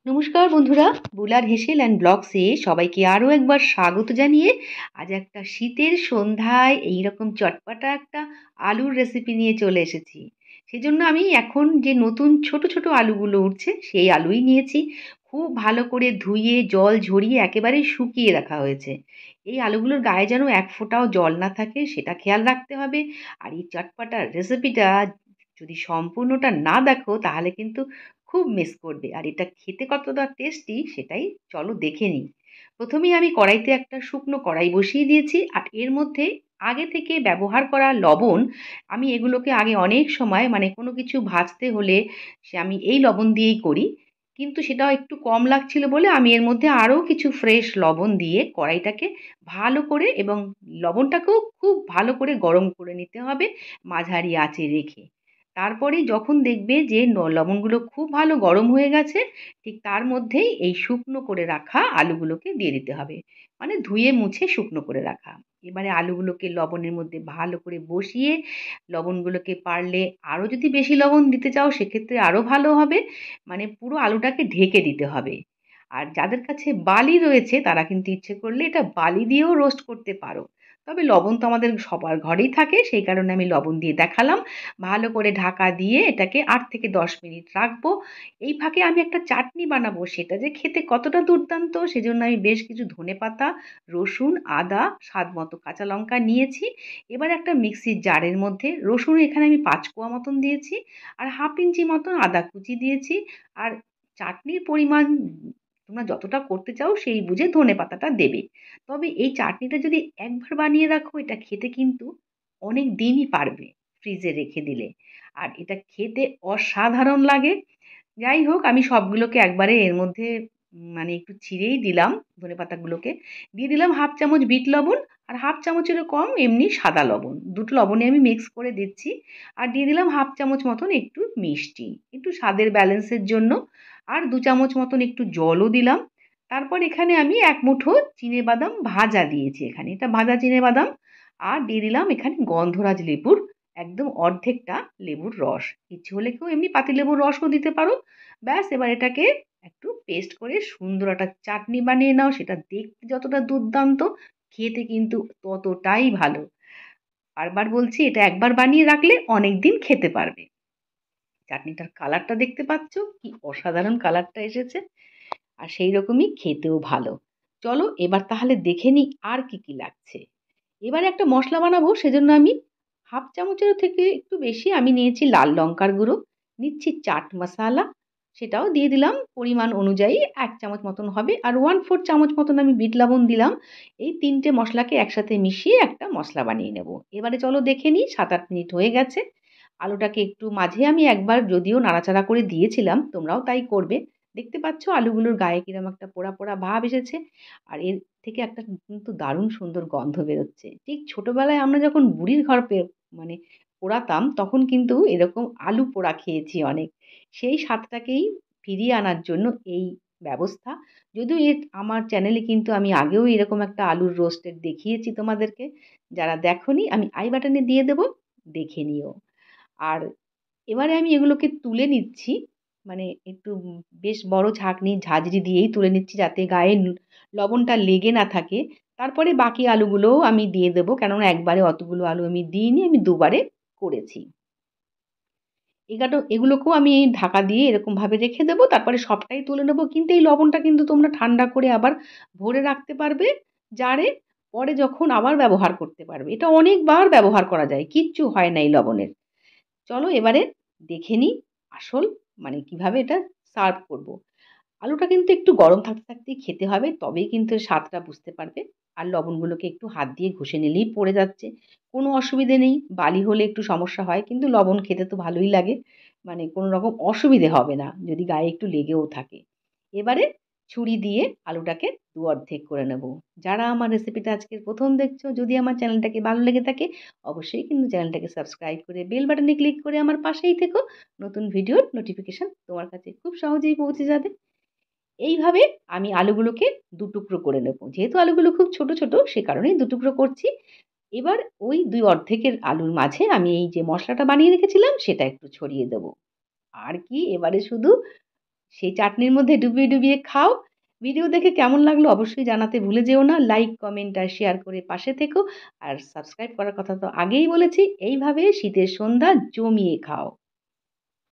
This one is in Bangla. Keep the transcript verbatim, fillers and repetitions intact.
নমস্কার বন্ধুরা, বুলার হেসেল অ্যান্ড ব্লগসে সবাইকে আরও একবার স্বাগত জানিয়ে আজ একটা শীতের সন্ধ্যায় এইরকম চটপাটা একটা আলুর রেসিপি নিয়ে চলে এসেছি। সেজন্য আমি এখন যে নতুন ছোট ছোট আলুগুলো উঠছে সেই আলুই নিয়েছি। খুব ভালো করে ধুয়ে জল ঝরিয়ে একেবারে শুকিয়ে রাখা হয়েছে। এই আলুগুলোর গায়ে যেন এক ফোঁটাও জল না থাকে সেটা খেয়াল রাখতে হবে। আর এই চটপাটার রেসিপিটা যদি সম্পূর্ণটা না দেখো তাহলে কিন্তু খুব মিস করবে। আর এটা খেতে কতটা টেস্টি সেটাই চলো দেখে নিই। প্রথমেই আমি কড়াইতে একটা শুকনো কড়াই বসিয়ে দিয়েছি। আর এর মধ্যে আগে থেকে ব্যবহার করা লবণ, আমি এগুলোকে আগে অনেক সময় মানে কোনো কিছু ভাজতে হলে সে আমি এই লবণ দিয়েই করি। কিন্তু সেটাও একটু কম লাগছিল বলে আমি এর মধ্যে আরও কিছু ফ্রেশ লবণ দিয়ে কড়াইটাকে ভালো করে এবং লবণটাকেও খুব ভালো করে গরম করে নিতে হবে মাঝারি আঁচে রেখে। তারপরেই যখন দেখবে যে ন লবণগুলো খুব ভালো গরম হয়ে গেছে, ঠিক তার মধ্যেই এই শুকনো করে রাখা আলুগুলোকে দিয়ে দিতে হবে। মানে ধুয়ে মুছে শুকনো করে রাখা। এবারে আলুগুলোকে লবণের মধ্যে ভালো করে বসিয়ে লবণগুলোকে পারলে আরও যদি বেশি লবণ দিতে চাও সেক্ষেত্রে আরও ভালো হবে। মানে পুরো আলুটাকে ঢেকে দিতে হবে। আর যাদের কাছে বালি রয়েছে তারা কিন্তু ইচ্ছে করলে এটা বালি দিয়েও রোস্ট করতে পারো। তবে লবণ তো আমাদের সবার ঘরেই থাকে, সেই কারণে আমি লবণ দিয়ে দেখালাম। ভালো করে ঢাকা দিয়ে এটাকে আট থেকে দশ মিনিট রাখবো। এই ফাঁকে আমি একটা চাটনি বানাবো, সেটা যে খেতে কতটা দুর্দান্ত সেজন্য আমি বেশ কিছু ধনেপাতা, রসুন, আদা, স্বাদ মতো কাঁচা লঙ্কা নিয়েছি। এবার একটা মিক্সির জারের মধ্যে রসুন এখানে আমি পাঁচ কোয়া মতন দিয়েছি, আর হাফ ইঞ্চি মতন আদা কুচি দিয়েছি। আর চাটনির পরিমাণ তোমরা যতটা করতে চাও সেই বুঝে ধনেপাতাটা দেবে। তবে এই চাটনিটা যদি একবার বানিয়ে রাখো এটা খেতে কিন্তু অনেক দিনই পারবে ফ্রিজে রেখে দিলে। আর এটা খেতে অসাধারণ লাগে। যাই হোক আমি সবগুলোকে একবারে এর মধ্যে উম মানে একটু ছিঁড়েই দিলাম ধনেপাতাগুলোকে। দিয়ে দিলাম হাফ চামচ বিট লবণ আর হাফ চামচেরও কম এমনি সাদা লবণ। দুটো লবণে আমি মিক্স করে দিচ্ছি। আর দিয়ে দিলাম হাফ চামচ মতন একটু মিষ্টি। একটু স্বাদের ব্যালেন্সের জন্য। আর দুই চামচ মতন একটু জলও দিলাম। তারপর এখানে আমি এক মুঠো চিনেবাদাম ভাজা দিয়েছি এখানে। এটা ভাজা চিনেবাদাম। আর দিয়ে দিলাম এখানে গন্ধরাজ লেবুর একদম অর্ধেকটা লেবুর রস। ইচ্ছে হলে কেউ এমনি পাতিলেবুর রসও দিতে পারো। ব্যাস এবার এটাকে একটু পেস্ট করে সুন্দর একটা চাটনি বানিয়ে নাও। সেটা দেখতে যতটা দুর্দান্ত, খেতে কিন্তু ততটাই ভালো। বারবার বলছি এটা একবার বানিয়ে রাখলে অনেকদিন খেতে পারবে। চাটনিটার কালারটা দেখতে পাচ্ছ? কি অসাধারণ কালারটা এসেছে। আর সেই রকমই খেতেও ভালো। চলো এবার তাহলে দেখে নিই আর কি, কি লাগছে। এবারে একটা মসলা বানাবো সেজন্য আমি হাফ চামচেরও থেকে একটু বেশি আমি নিয়েছি লাল লঙ্কার গুঁড়ো, নিচ্ছি চাট মশালা, সেটাও দিয়ে দিলাম পরিমাণ অনুযায়ী এক চামচ মতন হবে। আর ওয়ান ফোর্থ চামচ মতন আমি বিট লবণ দিলাম। এই তিনটে মশলাকে একসাথে মিশিয়ে একটা মশলা বানিয়ে নেব। এবারে চলো দেখে নিই সাত আট মিনিট হয়ে গেছে। আলুটাকে একটু মাঝে আমি একবার যদিও নাড়াচাড়া করে দিয়েছিলাম, তোমরাও তাই করবে। দেখতে পাচ্ছ আলুগুলোর গায়ে কিরম একটা পোড়া, পোড়া ভাব এসেছে। আর এর থেকে একটা কিন্তু দারুণ সুন্দর গন্ধ বেরোচ্ছে। ঠিক ছোটবেলায় আমরা যখন বুড়ির ঘর পে মানে পোড়াতাম তখন কিন্তু এরকম আলু পোড়া খেয়েছি অনেক। সেই স্বাদটাকেই ফিরিয়ে আনার জন্য এই ব্যবস্থা। যদিও এ আমার চ্যানেলে কিন্তু আমি আগেও এরকম একটা আলুর রোস্টেড দেখিয়েছি তোমাদেরকে। যারা দেখোনি আমি আই বাটনে দিয়ে দেবো, দেখে নিও। আর এবারে আমি এগুলোকে তুলে নিচ্ছি। মানে একটু উম বেশ বড় ছাঁকনি ঝাঁঝরি দিয়েই তুলে নিচ্ছি যাতে গায়ে ন লবণটা লেগে না থাকে। তারপরে বাকি আলুগুলোও আমি দিয়ে দেবো। কেননা একবারে অতগুলো আলু আমি দিইনি, আমি দুবারে করেছি। এগাটো এগুলোকেও আমি ঢাকা দিয়ে এরকমভাবে রেখে দেবো। তারপরে সবটাই তুলে নেবো। কিন্তু এই লবণটা কিন্তু তোমরা ঠান্ডা করে আবার ভরে রাখতে পারবে জারে। পরে যখন আবার ব্যবহার করতে পারবে। এটা অনেকবার ব্যবহার করা যায়। কিচ্ছু হয় না এই লবণের। চলো এবারে দেখে নিই আসল মানে কিভাবে এটা সার্ভ করব। আলুটা কিন্তু একটু গরম থাকতে, থাকতেই খেতে হবে তবেই কিন্তু এর স্বাদটা বুঝতে পারবে। আর লবণগুলোকে একটু হাত দিয়ে ঘষে নিলেই পড়ে যাচ্ছে। কোনো অসুবিধে নেই। বালি হলে একটু সমস্যা হয় কিন্তু লবণ খেতে তো ভালোই লাগে। মানে কোনো রকম অসুবিধে হবে না যদি গায়ে একটু লেগেও থাকে। এবারে ছুরি দিয়ে আলুটাকে দু অর্ধেক করে নেব। যারা আমার রেসিপিটা আজকের প্রথম দেখছো, যদি আমার চ্যানেলটাকে ভালো লেগে থাকে অবশ্যই কিন্তু চ্যানেলটাকে সাবস্ক্রাইব করে বেল বাটনে ক্লিক করে আমার পাশেই থেকো। নতুন ভিডিওর নোটিফিকেশন তোমার কাছে খুব সহজেই পৌঁছে যাবে। এইভাবে আমি আলুগুলোকে দু টুকরো করে নেব। যেহেতু আলুগুলো খুব ছোট, ছোট সে কারণেই দু টুকরো করছি। এবার ওই দুই অর্ধেকের আলুর মাঝে আমি এই যে মসলাটা বানিয়ে রেখেছিলাম সেটা একটু ছড়িয়ে দেব। আর কি এবারে শুধু সেই চাটনির মধ্যে ডুবিয়ে, ডুবিয়ে খাও। ভিডিও দেখে কেমন লাগলো অবশ্যই জানাতে ভুলে যেও না। লাইক, কমেন্ট আর শেয়ার করে পাশে থেকো। আর সাবস্ক্রাইব করার কথা তো আগেই বলেছি। এইভাবে শীতের সন্ধ্যা জমিয়ে খাও।